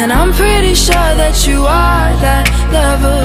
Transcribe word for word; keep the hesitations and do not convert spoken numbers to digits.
And I'm pretty sure that you are that lover